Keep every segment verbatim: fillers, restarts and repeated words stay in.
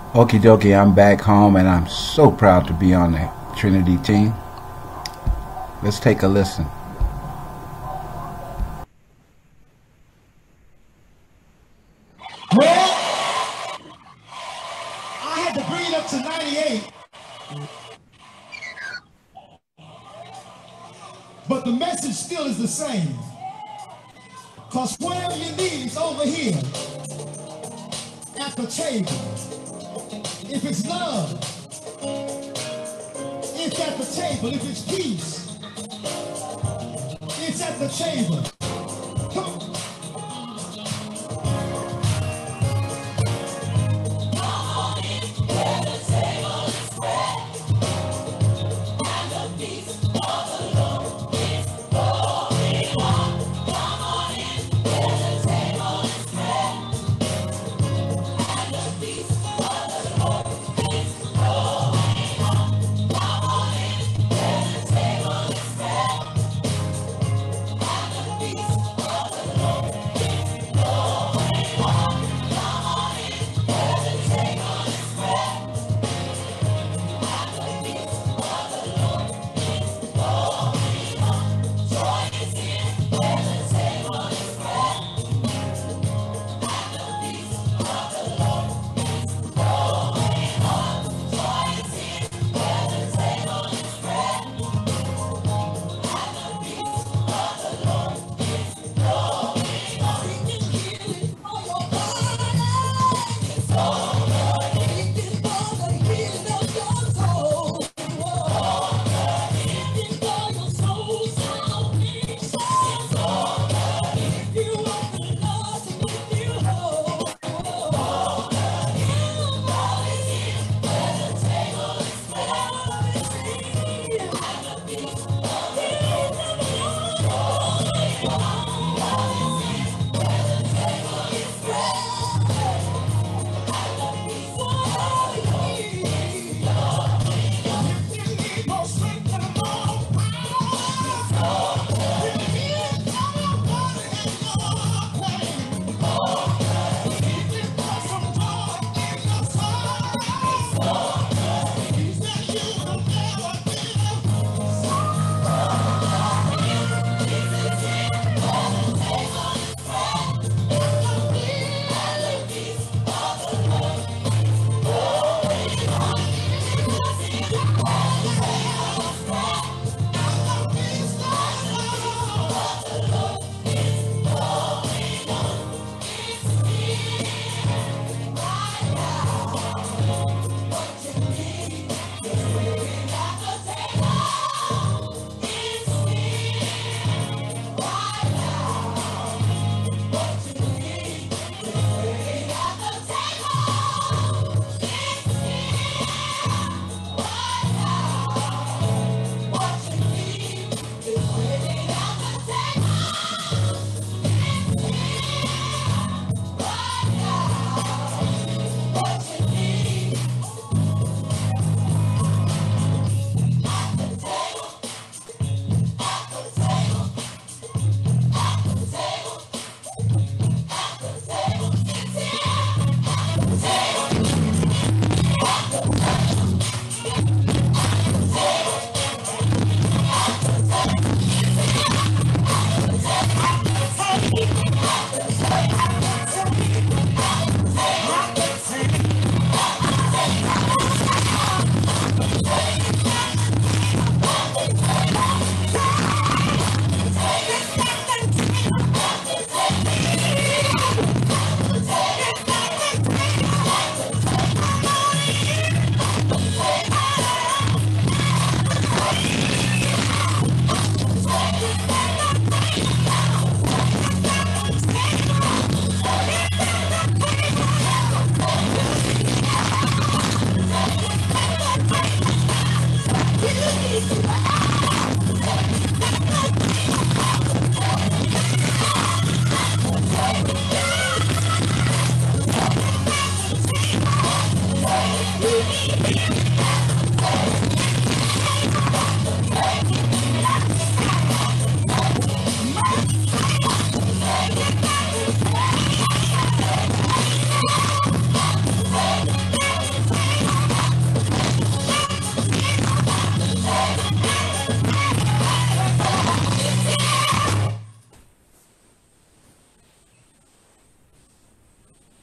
Okie dokie, I'm back home and I'm so proud to be on the Trinity team. Let's take a listen. Well, I had to bring it up to ninety-eight, but the message still is the same. Because whatever you need is over here at the table. If it's love, it's at the table. If it's peace, it's at the table. Come on.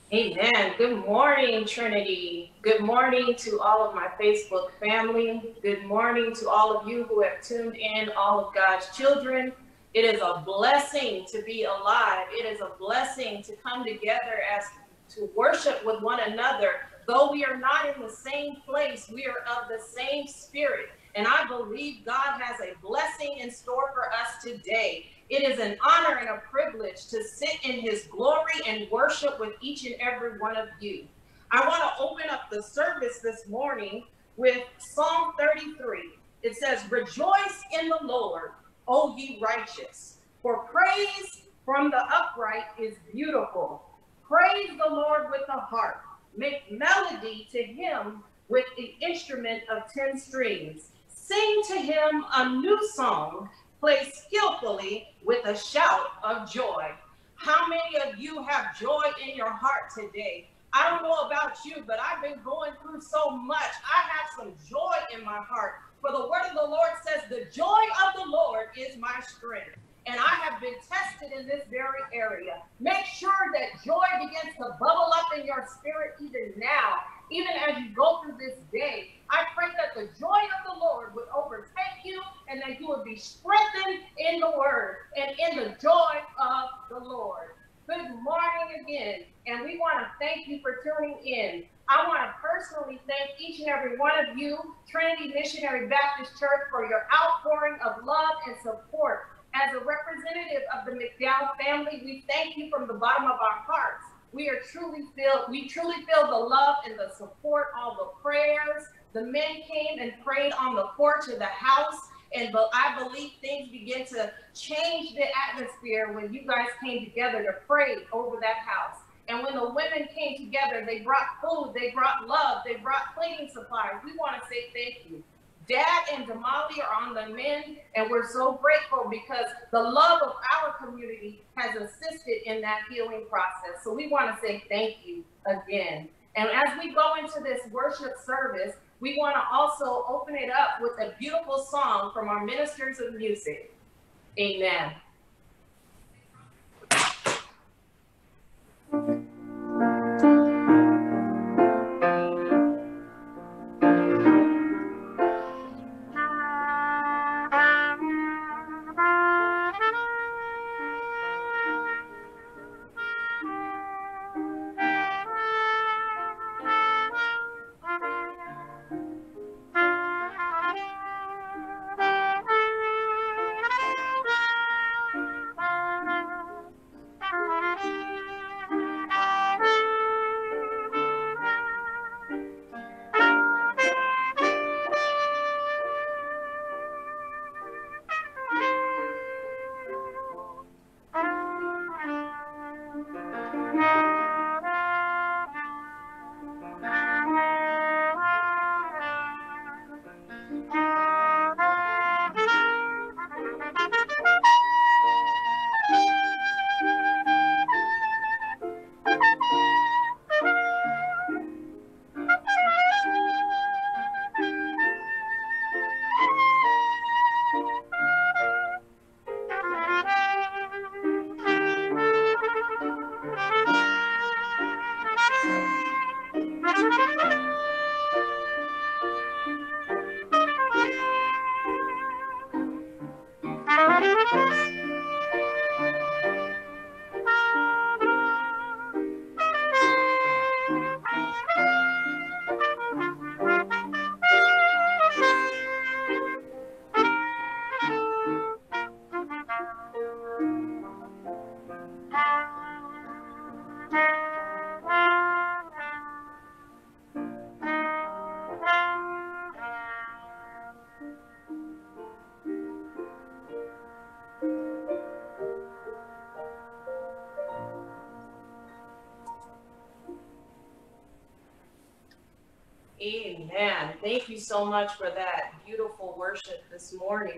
Amen. Good morning, Trinity. Good morning to all of my Facebook family. Good morning to all of you who have tuned in, all of God's children. It is a blessing to be alive. It is a blessing to come together as to worship with one another. Though we are not in the same place, we are of the same spirit. And I believe God has a blessing in store for us today. It is an honor and a privilege to sit in his glory and worship with each and every one of you. I want to open up the service this morning with Psalm thirty-three. It says, "Rejoice in the Lord, O ye righteous, for praise from the upright is beautiful. Praise the Lord with the harp. Make melody to him with the instrument of ten strings. Sing to him a new song. Play skillfully with a shout of joy." How many of you have joy in your heart today? I don't know about you, but I've been going through so much. I have some joy in my heart. For the word of the Lord says, "The joy of the Lord is my strength." And I have been tested in this very area. Make sure that joy begins to bubble up in your spirit even now, even as you go through this day. I pray that the joy of the Lord would overtake you and that you would be strengthened in the word and in the joy of the Lord. Good morning again, and we want to thank you for tuning in. I want to personally thank each and every one of you, Trinity Missionary Baptist Church, for your outpouring of love and support. As a representative of the McDowell family, we thank you from the bottom of our hearts. We are truly feel, we truly feel the love and the support, all the prayers. The men came and prayed on the porch of the house, and but I believe things begin to change the atmosphere when you guys came together to pray over that house. And when the women came together, they brought food, they brought love, they brought cleaning supplies. We want to say thank you. Dad and Damali are on the mend, and we're so grateful because the love of our community has assisted in that healing process. So we want to say thank you again. And as we go into this worship service, we want to also open it up with a beautiful song from our ministers of music. Amen. Amen. Thank you so much for that beautiful worship this morning.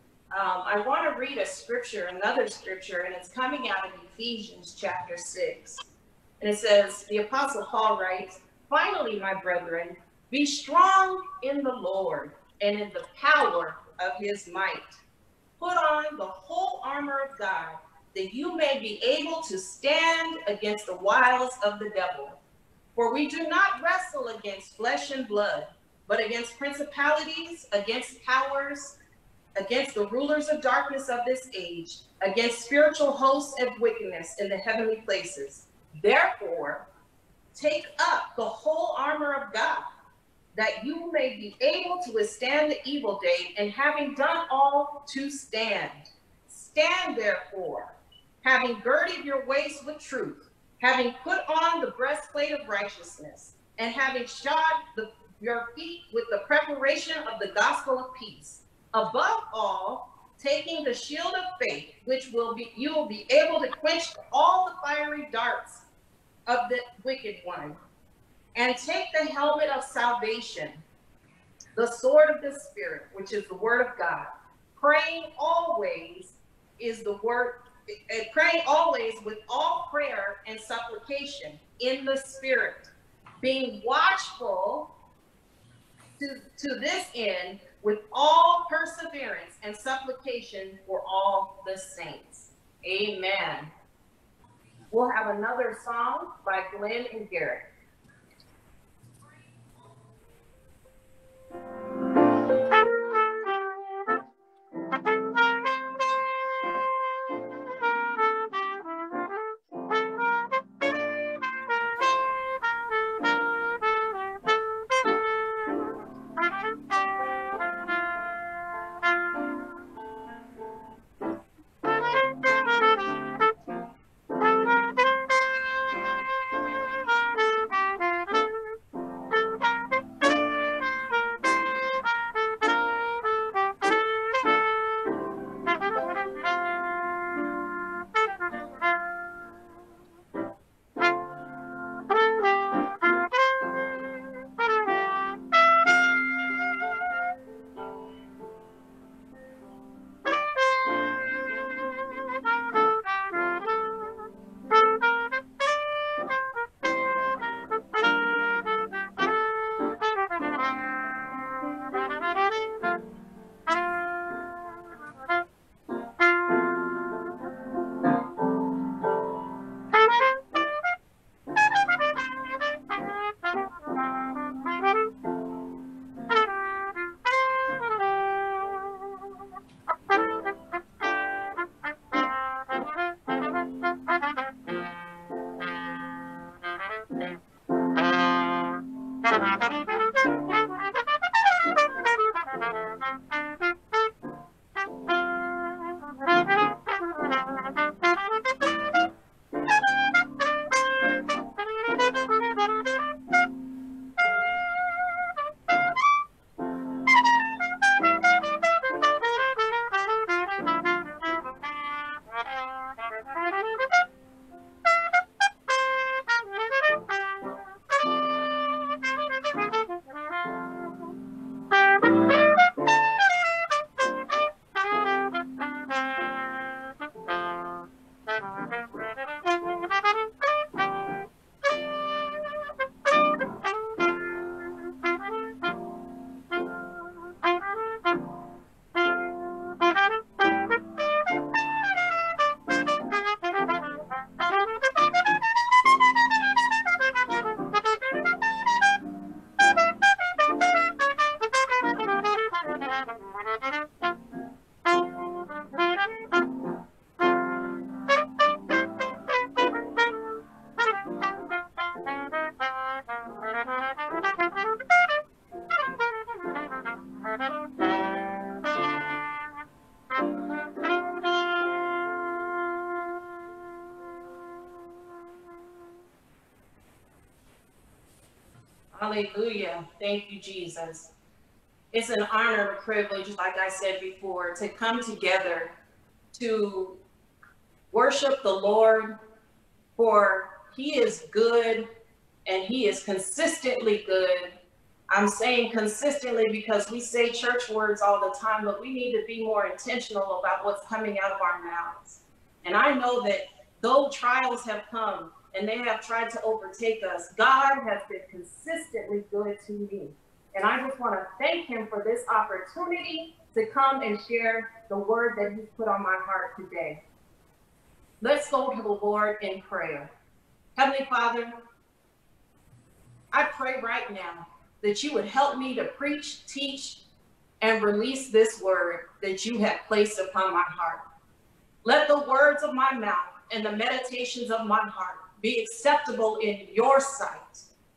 Um, I want to read a scripture, another scripture, and it's coming out of Ephesians chapter six. And it says, the Apostle Paul writes, "Finally, my brethren, be strong in the Lord and in the power of his might. Put on the whole armor of God, that you may be able to stand against the wiles of the devil. For we do not wrestle against flesh and blood, but against principalities, against powers, against the rulers of darkness of this age, against spiritual hosts of wickedness in the heavenly places. Therefore, take up the whole armor of God, that you may be able to withstand the evil day, and having done all, to stand. Stand therefore, having girded your waist with truth, having put on the breastplate of righteousness, and having shod the, your feet with the preparation of the gospel of peace. Above all, taking the shield of faith, which will be you will be able to quench all the fiery darts of the wicked one, and take the helmet of salvation, the sword of the Spirit, which is the word of God. Praying always is the word, uh, praying always with all prayer and supplication in the Spirit, being watchful to, to this end with all perseverance and supplication for all the saints. Amen. We'll have another song by Glenn and Garrett. Hallelujah. Thank you, Jesus. It's an honor and a privilege, like I said before, to come together to worship the Lord, for he is good and he is consistently good. I'm saying consistently because we say church words all the time, but we need to be more intentional about what's coming out of our mouths. And I know that though trials have come and they have tried to overtake us, God has been consistently good to me. And I just want to thank him for this opportunity to come and share the word that he's put on my heart today. go to the Lord in prayer. Heavenly Father, I pray right now that you would help me to preach, teach, and release this word that you have placed upon my heart. Let the words of my mouth and the meditations of my heart be acceptable in your sight.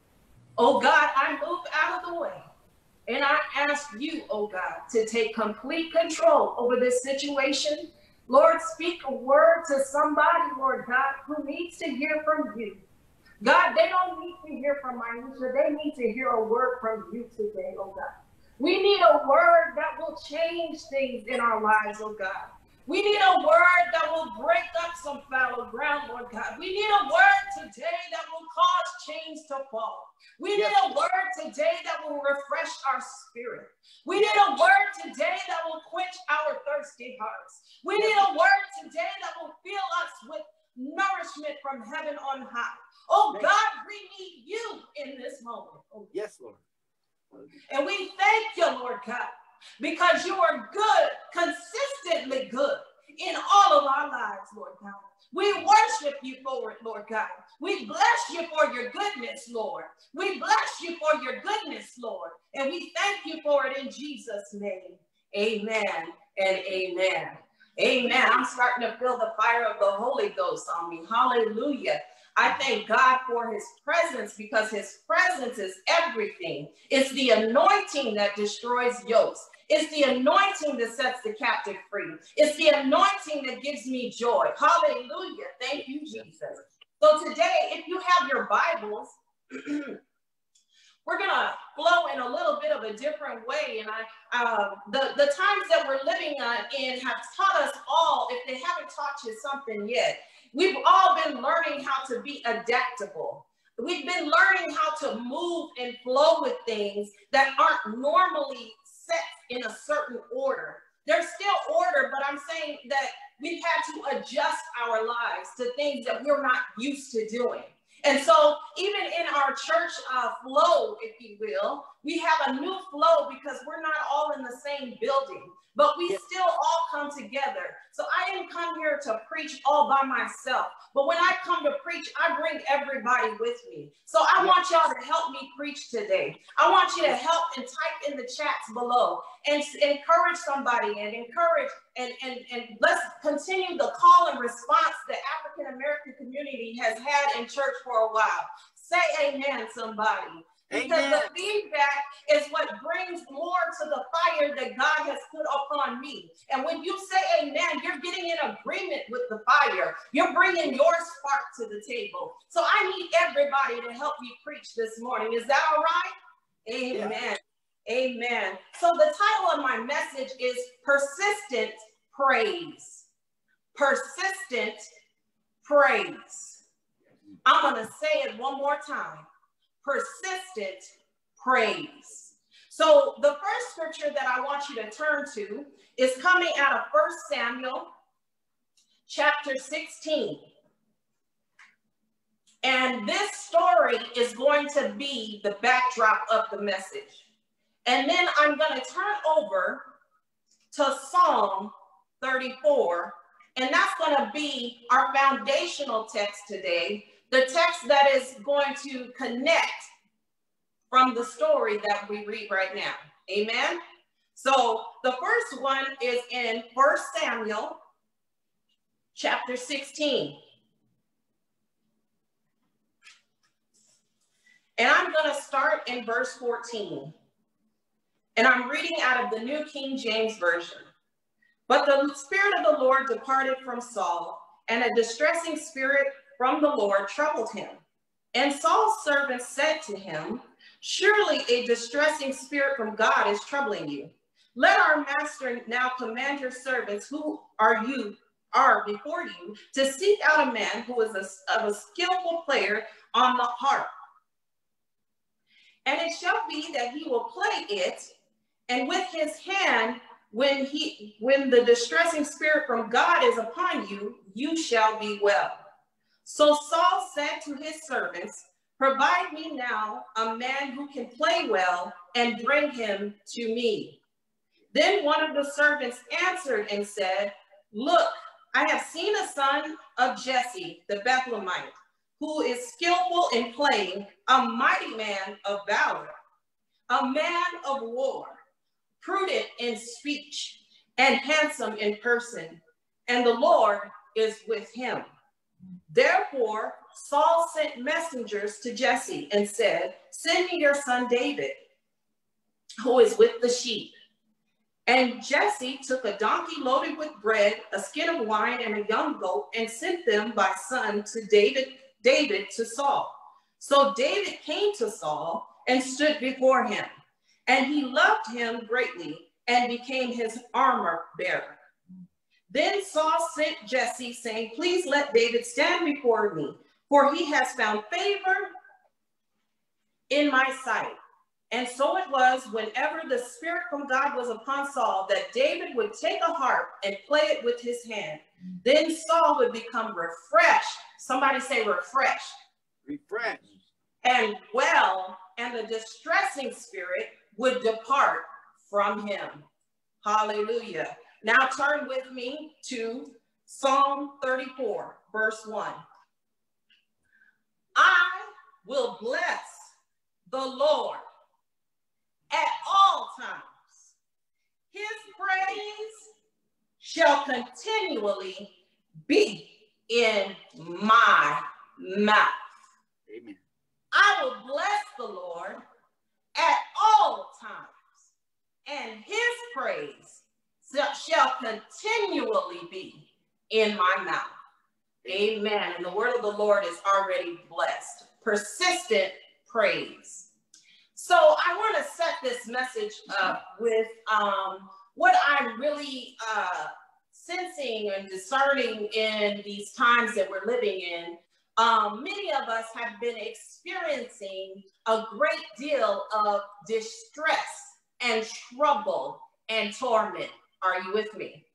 Oh God, I move out of the way, and I ask you, oh God, to take complete control over this situation. Lord, speak a word to somebody, Lord God, who needs to hear from you. God, they don't need to hear from Maisha. They need to hear a word from you today, oh God. We need a word that will change things in our lives, oh God. We need a word that will break up some fallow ground, Lord God. We need a word today that will cause chains to fall. We need yes. a word today that will refresh our spirit. We need a word today that will quench our thirsty hearts. We need a word today that will fill us with nourishment from heaven on high. Oh God, we need you in this moment. Oh, yes, Lord. And we thank you, Lord God, because you are good, consistently good in all of our lives, Lord God. We worship you for it, Lord God. We bless you for your goodness, Lord. We bless you for your goodness, Lord. And we thank you for it in Jesus' name. Amen and amen. Amen. I'm starting to feel the fire of the Holy Ghost on me. Hallelujah. I thank God for his presence, because his presence is everything. It's the anointing that destroys yokes. It's the anointing that sets the captive free. It's the anointing that gives me joy. Hallelujah. Thank you, Jesus. So today, if you have your Bibles, we're going to flow in a little bit of a different way. And I, uh, the, the times that we're living uh, in have taught us all, if they haven't taught you something yet, we've all been learning how to be adaptable. We've been learning how to move and flow with things that aren't normally set in a certain order. There's still order, but I'm saying that we've had to adjust our lives to things that we're not used to doing. And so even in our church uh, flow, if you will, we have a new flow because we're not all in the same building, but we still all come together. So I didn't come here to preach all by myself, but when I come to preach, I bring everybody with me. So I want y'all to help me preach today. I want you to help and type in the chats below and encourage somebody and encourage and, and, and let's continue the call and response the African American community has had in church for a while. Say amen, somebody. Because amen. The feedback is what brings more to the fire that God has put upon me. And when you say amen, you're getting in agreement with the fire. You're bringing your spark to the table. So I need everybody to help me preach this morning. Is that all right? Amen. Yeah. Amen. So the title of my message is Persistent Praise. Persistent Praise. I'm going to say it one more time. Persistent praise. So the first scripture that I want you to turn to is coming out of First Samuel chapter sixteen. And this story is going to be the backdrop of the message. And then I'm going to turn over to Psalm thirty-four, and that's going to be our foundational text today. The text that is going to connect from the story that we read right now. Amen. So the first one is in First Samuel chapter sixteen. And I'm going to start in verse fourteen. And I'm reading out of the New King James Version. But the Spirit of the Lord departed from Saul, and a distressing spirit from the Lord troubled him. And Saul's servants said to him, surely a distressing spirit from God is troubling you. Let our master now command your servants who are you are before you to seek out a man who is a, of a skillful player on the harp. And it shall be that he will play it, and with his hand, when he when the distressing spirit from God is upon you, you shall be well. So Saul said to his servants, provide me now a man who can play well, and bring him to me. Then one of the servants answered and said, look, I have seen a son of Jesse the Bethlehemite, who is skillful in playing, a mighty man of valor, a man of war, prudent in speech, and handsome in person, and the Lord is with him. Therefore, Saul sent messengers to Jesse and said, send me your son David, who is with the sheep. And Jesse took a donkey loaded with bread, a skin of wine, and a young goat, and sent them by son to David, David to Saul. So David came to Saul and stood before him, and he loved him greatly and became his armor bearer. Then Saul sent Jesse, saying, please let David stand before me, for he has found favor in my sight. And so it was, whenever the Spirit from God was upon Saul, that David would take a harp and play it with his hand. Then Saul would become refreshed. Somebody say refreshed. Refreshed. And well, and the distressing spirit would depart from him. Hallelujah. Now turn with me to Psalm thirty-four, verse one. I will bless the Lord at all times. His praise shall continually be in my mouth. Amen. I will bless the Lord at all times, and his praise shall continually be in my mouth. Amen. And the word of the Lord is already blessed. Persistent praise. So I want to set this message up with um, what I'm really uh, sensing and discerning in these times that we're living in. Um, many of us have been experiencing a great deal of distress and trouble and torment. Are you with me?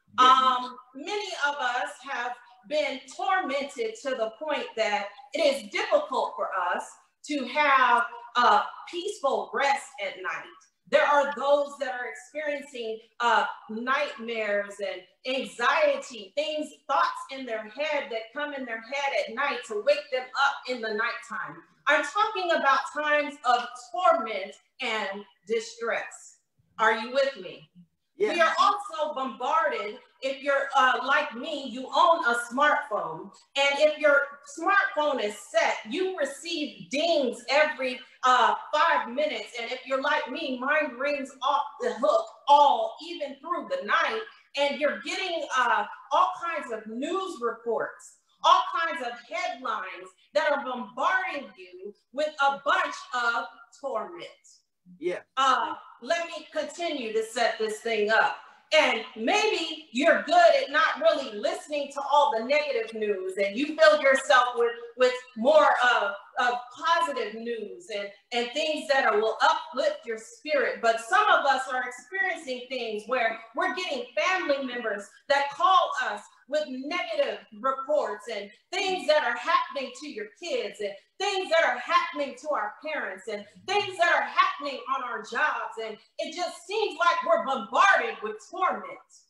Um, many of us have been tormented to the point that it is difficult for us to have a peaceful rest at night. There are those that are experiencing uh, nightmares and anxiety, things, thoughts in their head that come in their head at night to wake them up in the nighttime. I'm talking about times of torment and distress. Are you with me? Yes. We are also bombarded. If you're uh, like me, you own a smartphone. And if your smartphone is set, you receive dings every uh, five minutes. And if you're like me, mine rings off the hook all, even through the night. And you're getting uh, all kinds of news reports, all kinds of headlines that are bombarding you with a bunch of torment. Yeah. Uh, let me continue to set this thing up. And maybe you're good at not really listening to all the negative news, and you fill yourself with, with more of, of positive news and, and things that are, will uplift your spirit. But some of us are experiencing things where we're getting family members that call us with negative reports and things that are happening to your kids and things that are happening to our parents and things that are happening on our jobs. And it just seems like we're bombarded with torment.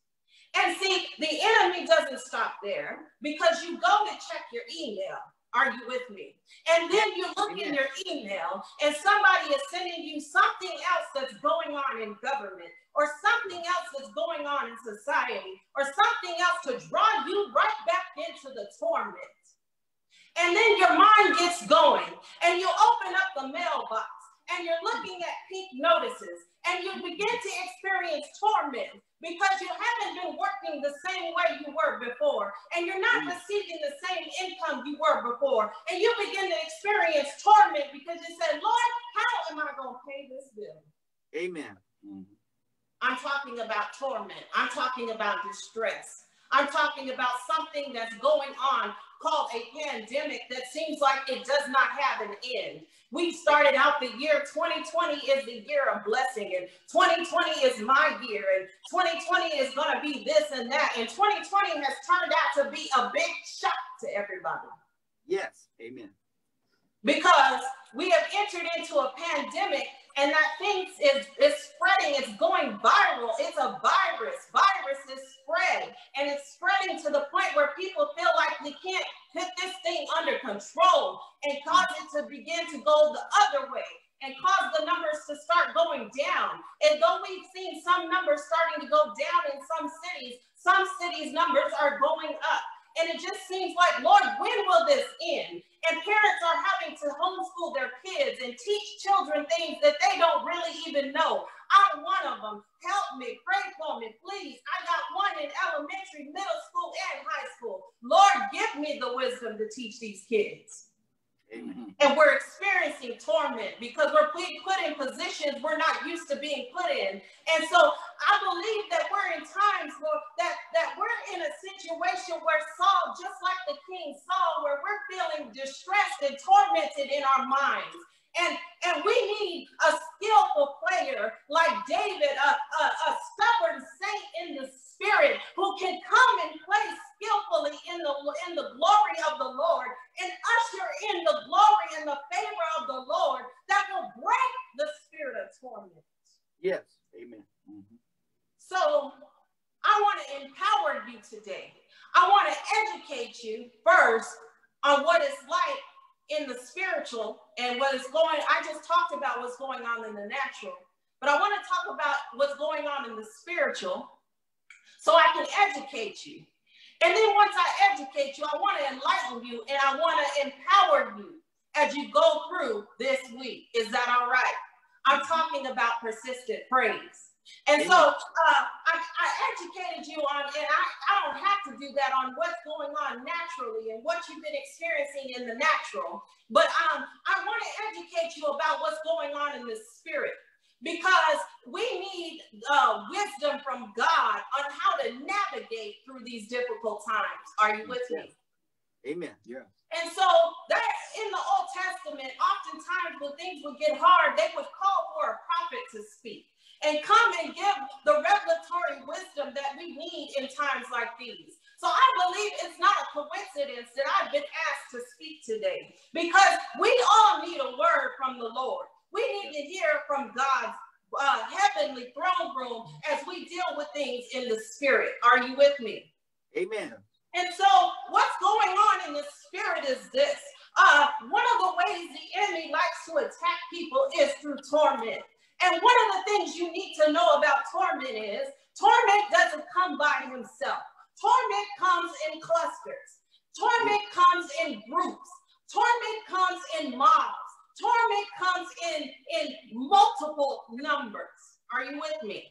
And see, the enemy doesn't stop there, because you go to check your email. Are you with me? And then you look in your email and somebody is sending you something else that's going on in government, or something else that's going on in society, or something else to draw you right back into the torment. And then your mind gets going and you open up the mailbox and you're looking at pink notices and you begin to experience torment because you haven't been working the same way you were before, and you're not receiving the same income you were before, and you begin to experience torment because you say, Lord, how am I going to pay this bill? Amen. Mm-hmm. I'm talking about torment. I'm talking about distress. I'm talking about something that's going on called a pandemic that seems like it does not have an end. We started out the year twenty twenty is the year of blessing, and twenty twenty is my year, and twenty twenty is going to be this and that, and twenty twenty has turned out to be a big shock to everybody. Yes, amen. because we have entered into a pandemic, and that thing is, is spreading. It's going viral. It's a virus. Virus is spread, and it's spreading to the point where people feel like we can't put this thing under control and cause it to begin to go the other way and cause the numbers to start going down. And though we've seen some numbers starting to go down in some cities, some cities' numbers are going up. And it just seems like, Lord, when will this end? And parents are having to homeschool their kids and teach children things that they don't really even know. I'm one of them. Help me, pray for me, please. I got one in elementary, middle school, and high school. Lord, give me the wisdom to teach these kids. Amen. And we're experiencing torment because we're being put in positions we're not used to being put in. And so I believe that we're in times where that, that we're in a situation where Saul, just like the king Saul, where we're feeling distressed and tormented in our minds. And, and we need a skillful player like David, a, a, a stubborn saint in the spirit who can come and play skillfully in the, in the glory of the Lord and usher in the glory and the favor of the Lord that will break the spirit of torment. Yes. Amen. Mm-hmm. So I want to empower you today. I want to educate you first on what it's like in the spiritual and what is going, I just talked about what's going on in the natural, but I want to talk about what's going on in the spiritual so I can educate you. And then once I educate you, I want to enlighten you and I want to empower you as you go through this week. Is that all right? I'm talking about persistent praise. And so uh, I, I educated you on, and I, I don't have to do that on what's going on naturally and what you've been experiencing in the natural, but um, I want to educate you about what's going on in the spirit, because we need uh, wisdom from God on how to navigate through these difficult times. Are you with me? Amen. Yeah. And so that in the Old Testament, oftentimes when things would get hard, they would call for a prophet to speak and come and give the revelatory wisdom that we need in times like these. So I believe it's not a coincidence that I've been asked to speak today, because we all need a word from the Lord. We need to hear from God's uh, heavenly throne room as we deal with things in the spirit. Are you with me? Amen. And so what's going on in the spirit is this. Uh, one of the ways the enemy likes to attack people is through torment. And one of the things you need to know about torment is torment doesn't come by himself. Torment comes in clusters. Torment comes in groups. Torment comes in mobs. Torment comes in, in multiple numbers. Are you with me?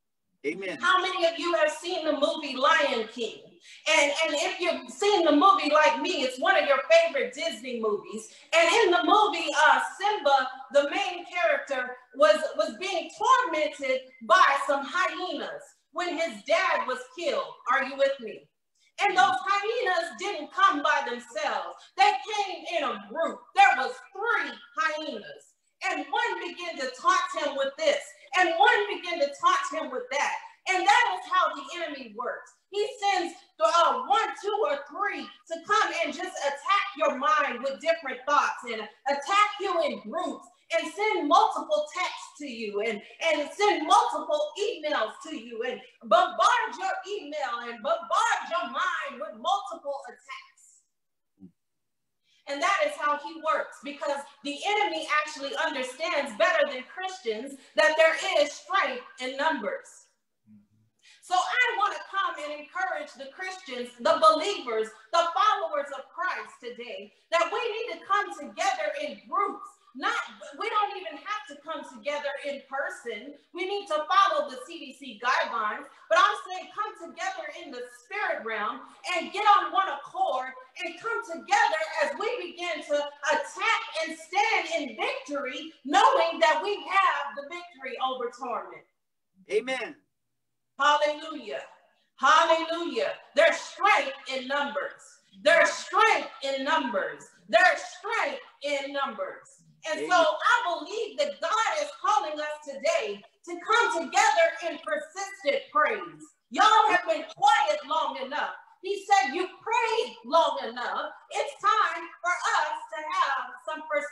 Amen. How many of you have seen the movie Lion King? And, and if you've seen the movie like me, it's one of your favorite Disney movies. And in the movie, uh, Simba, the main character, was, was being tormented by some hyenas when his dad was killed. Are you with me? And those hyenas didn't come by themselves. They came in a group. There was three hyenas. And one began to taunt him with this. And one began to taunt him with that. And that is how the enemy works. He sends uh, one, two, or three to come and just attack your mind with different thoughts and attack you in groups and send multiple texts to you and, and send multiple emails to you and bombard your email and bombard your mind with multiple attacks. And that is how he works, because the enemy actually understands better than Christians that there is strength in numbers. So I want to come and encourage the Christians, the believers, the followers of Christ today, that we need to come together in groups. Not, we don't even have to come together in person. We need to follow the C D C guidelines, but I'm saying come together in the spirit realm and get on one accord and come together as we begin to attack and stand in victory, knowing that we have the victory over torment. Amen. Hallelujah. Hallelujah. There's strength in numbers. There's strength in numbers. There's strength in numbers. And so I believe that God is calling us today to come together in persistent praise. Y'all have been quiet long enough. He said, you prayed long enough. It's time for us to have some persistent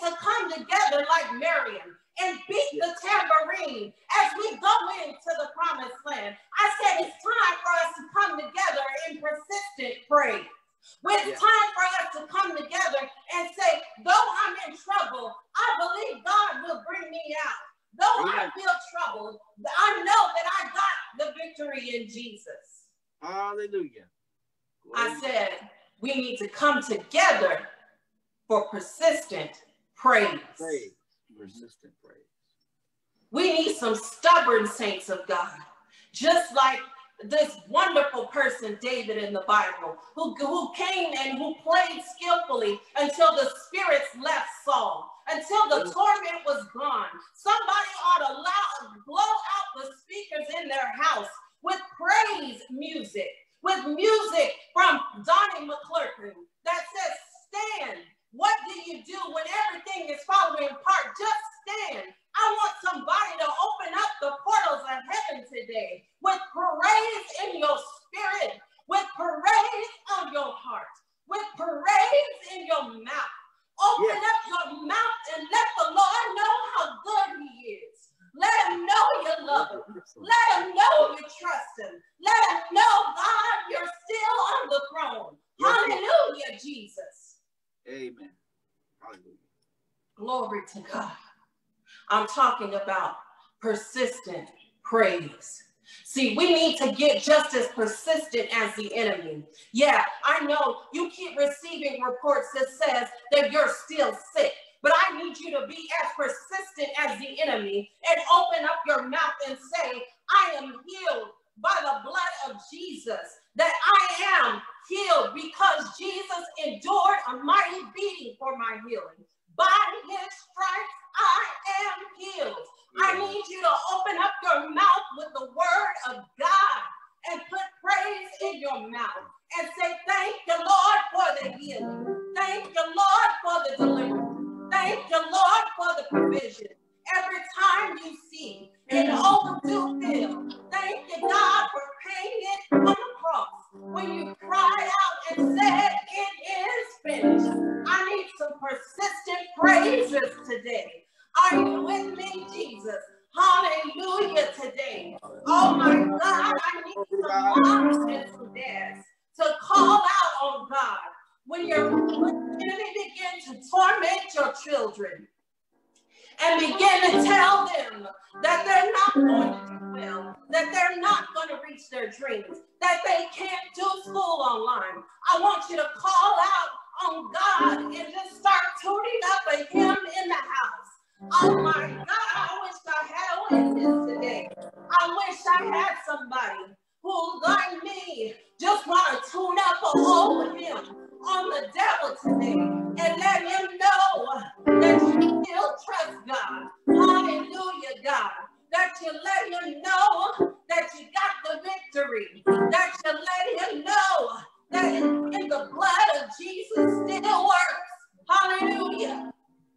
to come together like Miriam and beat the tambourine as we go into the promised land. I said it's time for us to come together in persistent praise. It's yeah. time for us to come together and say, though I'm in trouble, I believe God will bring me out. Though yeah. I feel troubled, I know that I got the victory in Jesus. Hallelujah. Glory. I said, we need to come together for persistent praise. Praise. Persistent praise. We need some stubborn saints of God, just like this wonderful person, David in the Bible, who, who came and who played skillfully until the spirits left Saul, until the torment was gone. Somebody ought to allow, blow out the speakers in their house with praise music, with music from Donnie McClurkin that says, stand. What do you do when everything is falling apart? Just stand. I want somebody to open up the portals of heaven today with praise in your spirit, with praise on your heart, with praise in your mouth. Open yes. up your mouth and let the Lord know how good he is. Let him know you love him. Let him know you trust him. Let him know, God, you're still on the throne. Yes. Hallelujah, Jesus. Amen. Hallelujah. Glory to God. I'm talking about persistent praise. See, we need to get just as persistent as the enemy. Yeah, I know you keep receiving reports that says that you're still sick, but I need you to be as persistent as the enemy and open up your mouth and say, I am healed by the blood of Jesus, that I am healed because Jesus endured a mighty beating for my healing. By his stripes, I am healed. I need you to open up your mouth with the word of God and put praise in your mouth and say, thank you, Lord, for the healing. Thank you, Lord, for the deliverance. Thank you, Lord, for the provision. Every time you see an overdue bill, thank you, God, for paying it on the cross. When you cried out and said, it is finished. I need some persistent praises today. Are you with me, Jesus? Hallelujah today. Oh my God, I need some moms and some dads to call out on God. When you're when the enemy begin to torment your children and begin to tell them that they're not going to do well, that they're not going to reach their dreams, that they can't do school online, I want you to call out on God and just start tuning up a hymn in the house. Oh my God, I wish I had a witness today. I wish I had somebody who, like me, just want to tune up a whole hymn on the devil today and let him know that you still trust God. Hallelujah, God. That you let him know that you got the victory. That you let him know that in, in the blood of Jesus still works. Hallelujah.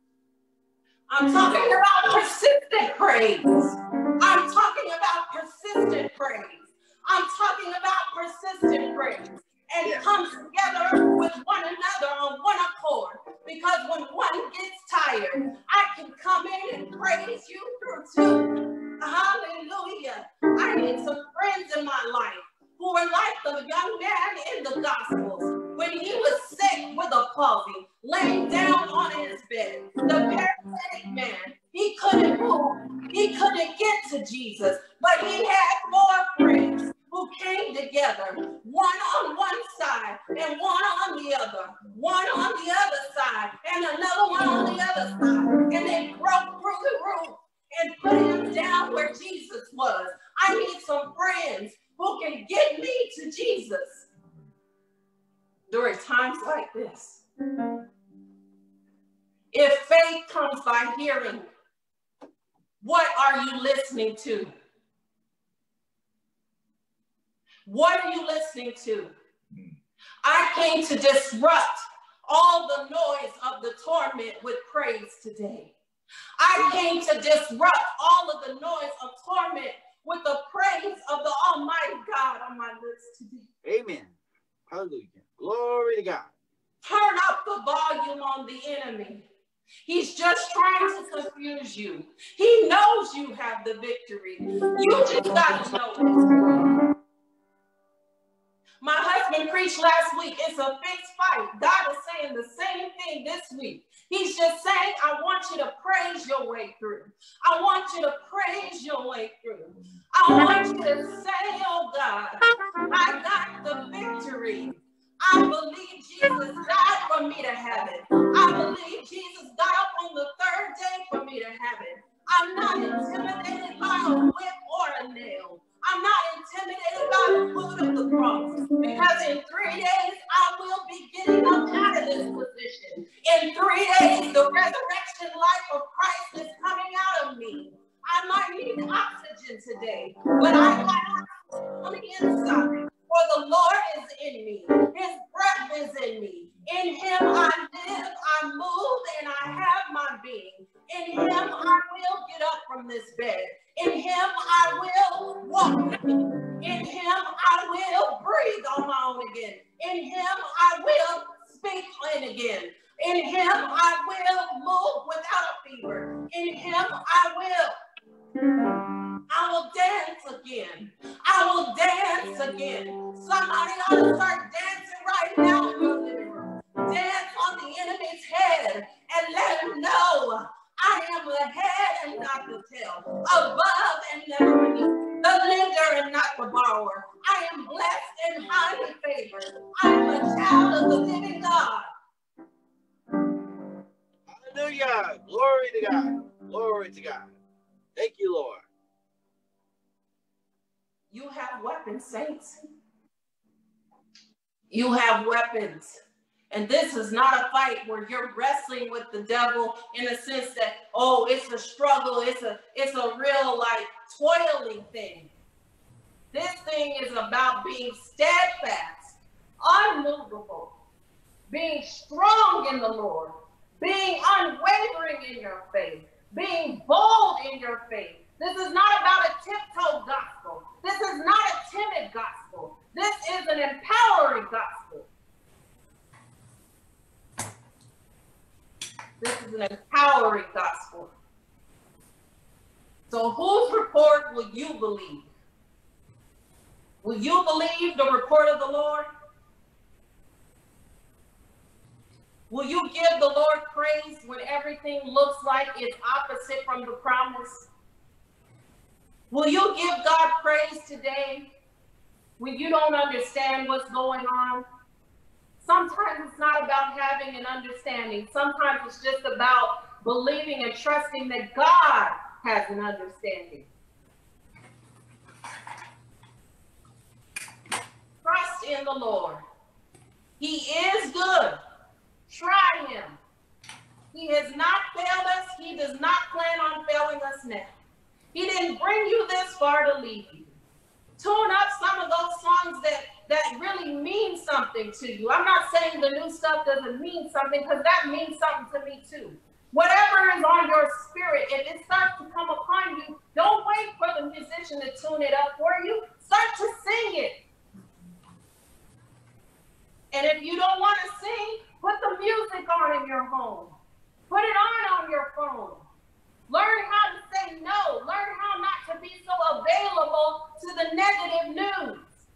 I'm talking about persistent praise. I'm talking about persistent praise. I'm talking about persistent praise. And it comes together with one another on one accord. Because when one gets tired, I can come in and praise you through too. Hallelujah. I need some friends in my life who were like the young man in the Gospels. When he was sick with a palsy, laying down on his bed, the paralytic man, he couldn't move. He couldn't get to Jesus, but he had four friends who came together, one on one side and one on the other, one on the other side and another one on the other side. And they broke through the roof and put him down where Jesus was. I need some friends who can get me to Jesus during times like this. If faith comes by hearing, what are you listening to? What are you listening to? I came to disrupt all the noise of the torment with praise today. I came to disrupt all of the noise of torment with the praise of the Almighty God on my lips today. Amen. Hallelujah. Glory to God. Turn up the volume on the enemy. He's just trying to confuse you. He knows you have the victory. You just got to know it. My husband preached last week. It's a fixed fight. God is saying the same thing this week. He's just saying, I want you to praise your way through. I want you to praise your way through. I want you to say, oh God, I got the victory. I believe Jesus died for me to have it. I believe Jesus got up on the third day for me to have it. I'm not intimidated by a whip or a nail. I'm not intimidated by the foot of the cross, because in three days I will be getting up out of this position. In three days, the resurrection life of Christ is coming out of me. I might need oxygen today, but I got oxygen on the inside. For the Lord is in me. His breath is in me. In him I live, I move, and I have my being. In him I will get up from this bed. In him I will walk again. In him I will breathe on my own again. In him I will speak plain again. In him I will move without a fever. In him I will. I will dance again. I will dance again. Somebody ought to start dancing right now in your living room. Dance on the enemy's head and let him know I am the head and not the tail, above and never beneath, the lender and not the borrower. I am blessed and highly favored. I am a child of the living God. Hallelujah. Glory to God. Glory to God. Thank you, Lord. You have weapons, saints. You have weapons. And this is not a fight where you're wrestling with the devil in a sense that, oh, it's a struggle. It's a, it's a real, like, toiling thing. This thing is about being steadfast, unmovable, being strong in the Lord, being unwavering in your faith, being bold in your faith. This is not about a tiptoe gospel. This is not a timid gospel. This is an empowering gospel. This is an empowering gospel. So whose report will you believe? Will you believe the report of the Lord? Will you give the Lord praise when everything looks like it's opposite from the promise? Will you give God praise today when you don't understand what's going on? Sometimes it's not about having an understanding. Sometimes it's just about believing and trusting that God has an understanding. Trust in the Lord. He is good. Try him. He has not failed us. He does not plan on failing us now. He didn't bring you this far to leave you. Tune up some of those songs that, that really mean something to you. I'm not saying the new stuff doesn't mean something, because that means something to me too. Whatever is on your spirit, if it starts to come upon you, don't wait for the musician to tune it up for you. Start to sing it. And if you don't want to sing, put the music on in your home. Put it on on your phone. Learn how to say no. Learn how not to be so available to the negative news.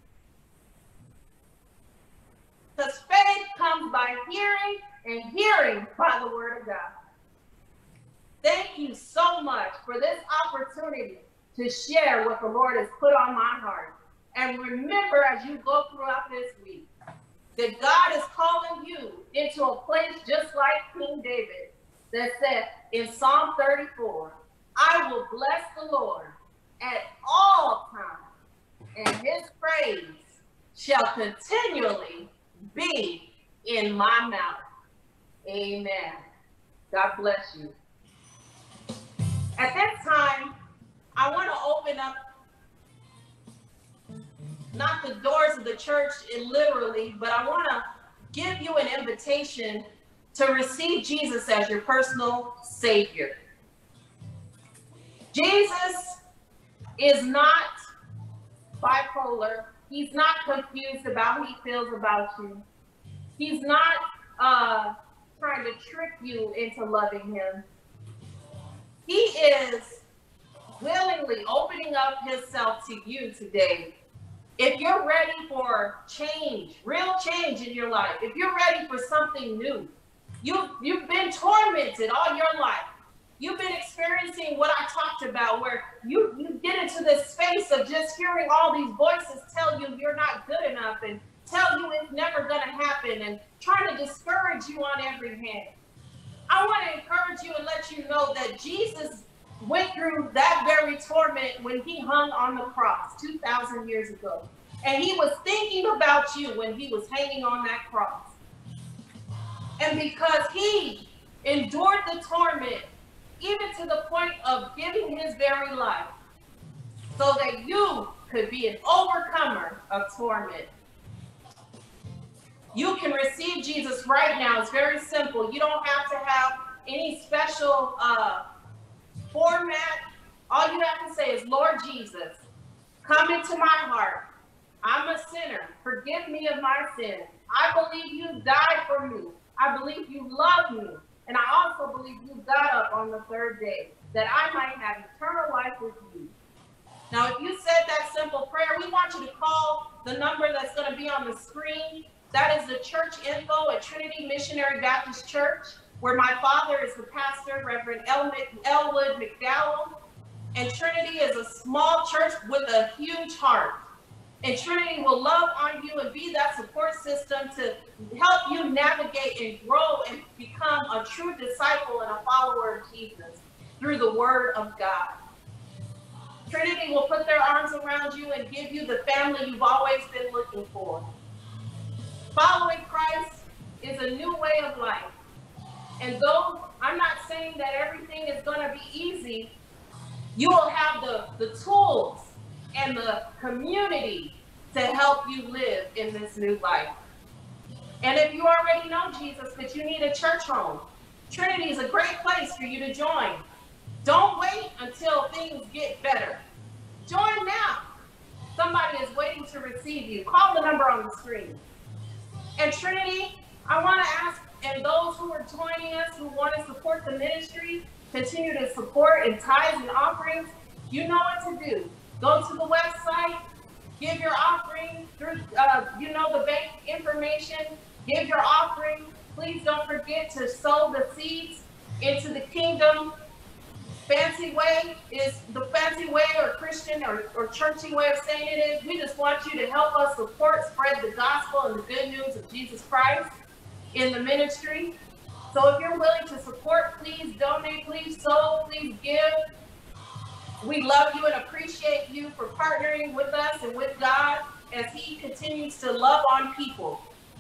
Because faith comes by hearing, and hearing by the word of God. Thank you so much for this opportunity to share what the Lord has put on my heart. And remember, as you go throughout this week, that God is calling you into a place just like King David, that said in Psalm thirty-four, I will bless the Lord at all times, and his praise shall continually be in my mouth. Amen. God bless you. At this time, I want to open up not the doors of the church literally, but I want to give you an invitation to receive Jesus as your personal Savior. Jesus is not bipolar. He's not confused about how he feels about you. He's not uh, trying to trick you into loving him. He is willingly opening up himself to you today. If you're ready for change, real change in your life, if you're ready for something new, you, you've been tormented all your life. You've been experiencing what I talked about, where you, you get into this space of just hearing all these voices tell you you're not good enough and tell you it's never going to happen and trying to discourage you on every hand. I want to encourage you and let you know that Jesus went through that very torment when he hung on the cross two thousand years ago. And he was thinking about you when he was hanging on that cross. And because he endured the torment, even to the point of giving his very life, so that you could be an overcomer of torment. You can receive Jesus right now. It's very simple. You don't have to have any special uh, format. All you have to say is, Lord Jesus, come into my heart. I'm a sinner. Forgive me of my sin. I believe you died for me. I believe you love me. And I also believe you got up on the third day that I might have eternal life with you. Now, if you said that simple prayer, we want you to call the number that's going to be on the screen. That is the church info at Trinity Missionary Baptist Church, where my father is the pastor, Reverend Elwood McDowell. And Trinity is a small church with a huge heart. And Trinity will love on you and be that support system to help you navigate and grow and become a true disciple and a follower of Jesus through the Word of God. Trinity will put their arms around you and give you the family you've always been looking for. Following Christ is a new way of life. And though I'm not saying that everything is going to be easy, you will have the, the tools and the community to help you live in this new life. And if you already know Jesus, but you need a church home, Trinity is a great place for you to join. Don't wait until things get better. Join now. Somebody is waiting to receive you. Call the number on the screen. And Trinity, I want to ask, and those who are joining us who want to support the ministry, continue to support in tithes and offerings, you know what to do. Go to the website, give your offering through, uh, you know, the bank information, give your offering. Please don't forget to sow the seeds into the kingdom. Fancy way is the fancy way or Christian or, or churchy way of saying it is, we just want you to help us support, spread the gospel and the good news of Jesus Christ in the ministry. So if you're willing to support, please donate, please sow, please give. We love you and appreciate you for partnering with us and with God as he continues to love on people.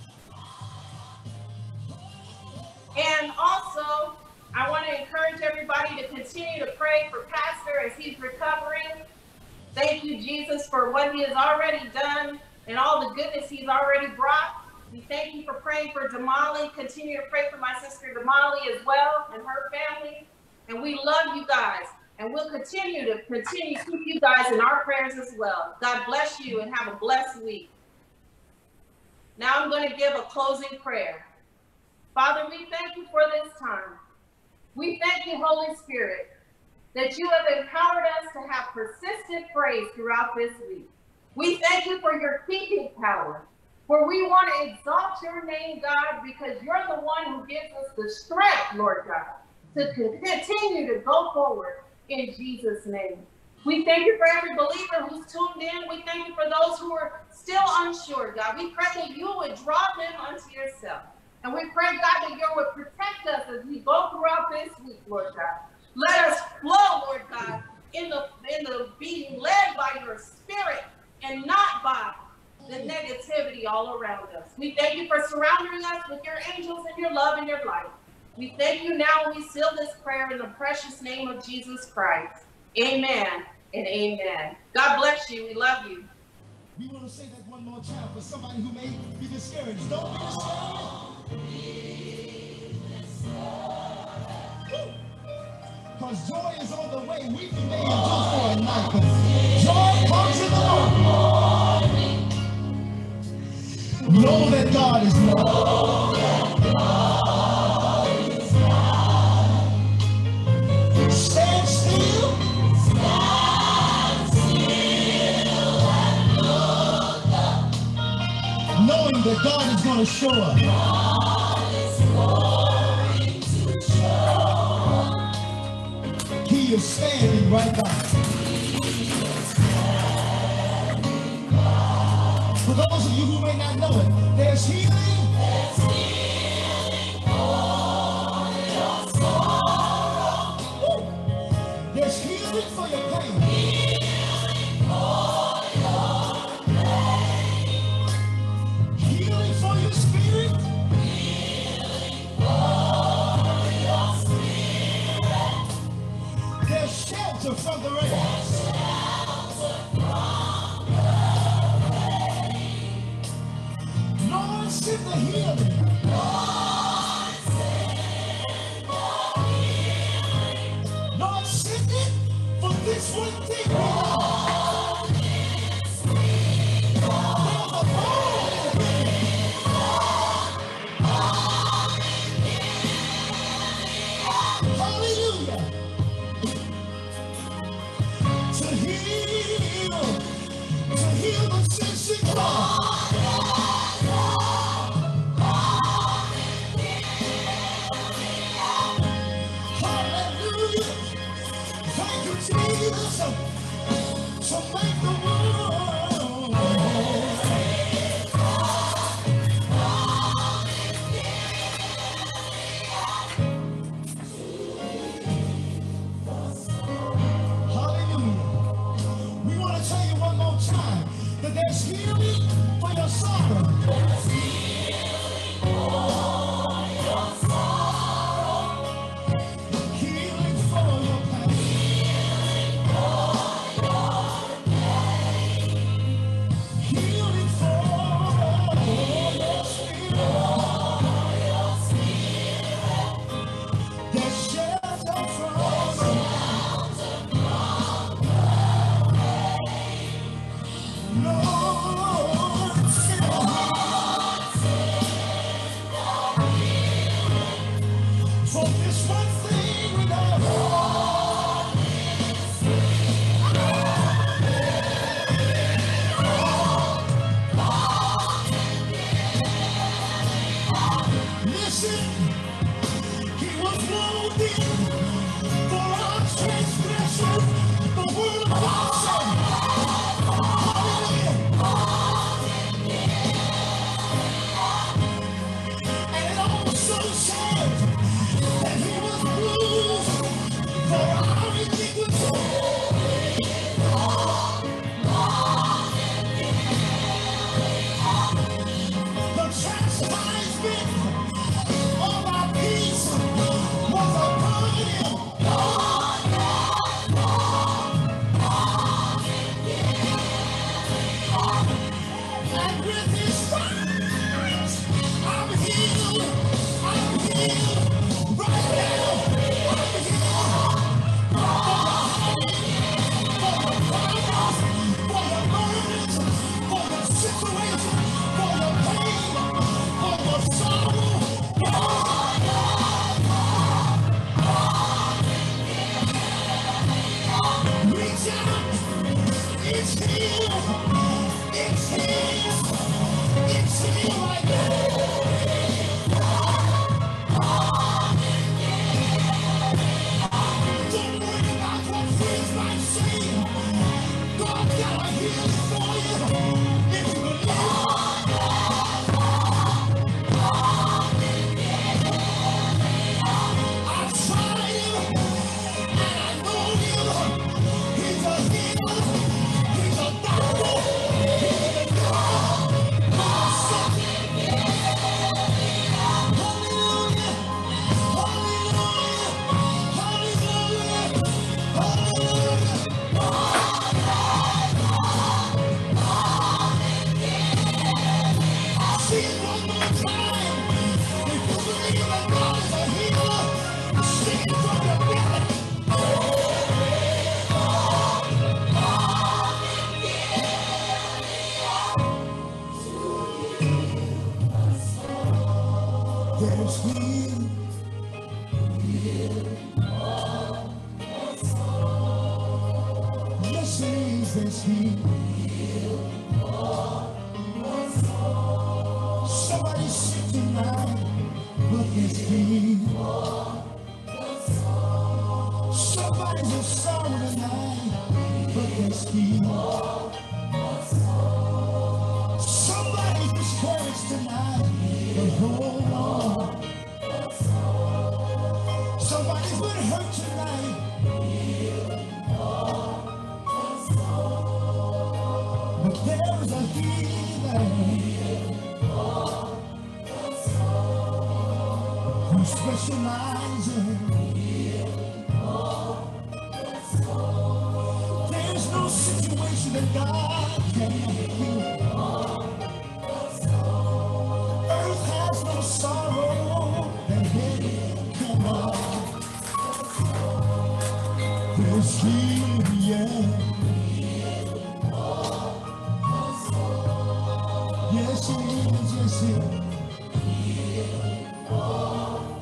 And also, I want to encourage everybody to continue to pray for Pastor as he's recovering. Thank you, Jesus, for what he has already done and all the goodness he's already brought. We thank you for praying for Damali. Continue to pray for my sister Damali as well and her family. And we love you guys. And we'll continue to continue to keep you guys in our prayers as well. God bless you and have a blessed week. Now I'm going to give a closing prayer. Father, we thank you for this time. We thank you, Holy Spirit, that you have empowered us to have persistent praise throughout this week. We thank you for your keeping power, for we want to exalt your name, God, because you're the one who gives us the strength, Lord God, to continue to go forward in Jesus' name. We thank you for every believer who's tuned in. We thank you for those who are still unsure, God. We pray that you would draw them unto yourself. And we pray, God, that you would protect us as we go throughout this week, Lord God. Let us flow, Lord God, in the, in the being led by your spirit and not by the negativity all around us. We thank you for surrounding us with your angels and your love and your light. We thank you now and we seal this prayer in the precious name of Jesus Christ. Amen and amen. God bless you. We love you. We want to say that one more time for somebody who may be discouraged. Don't be discouraged. Because joy is on the way. Weeping may endure for a night, but joy comes in the morning. Know that God is love. going to show up. He is standing right by. For those of you who may not know it, there's healing. There's healing for your sorrow. Woo. There's healing for your pain. Healing for your pain. Healing for your spirit. Healing for your spirit. There's shelter from the rain. There's shelter from the rain. Lord, send the healing. Lord, send the healing. Lord, send it for this one thing. Lord, this thing. There's a bone in it. Hallelujah. To heal, to heal the sick heart. Hallelujah. Thank you, Jesus. To make the world. Hallelujah. We want to tell you one more time that there's healing for your sorrow. There's healing for your sorrow. Healing for your pain. Healing for your pain. Healing for your spirit. There's shelter from Lord, send the healing. For this one thing we know. Listen, he was wounded for our transgressions. The word of God said, and it also says that he was bruised for our iniquity. The chastisement of our peace was upon him. And with his stripes, I'm healed. I'm healed. Right now, I'm healed. For your problems, for your burdens, for your situation, for your pain, for your sorrow. Reach out. It's healed. It's healed. It's healed right now. Don't worry about what friends might say. God got a healing for you. If you believe. I've tried him and I know him. He's a healer. He's a doctor. He's a God. Hallelujah. Hallelujah. Hallelujah. I'll see it one more time. If you believe that God is a healer, sing it from your belly. There's healing. Yes, there's healing. Somebody It's healing. Somebody's in sorrow tonight, but it's healing. Somebody's discouraged tonight, but hold on. Somebody's been hurt tonight, but there is a healer who specializes. There's no situation that God can't heal. Earth has no sorrow that heaven cannot. There's healing, yeah. Yes, it is, yes, it is.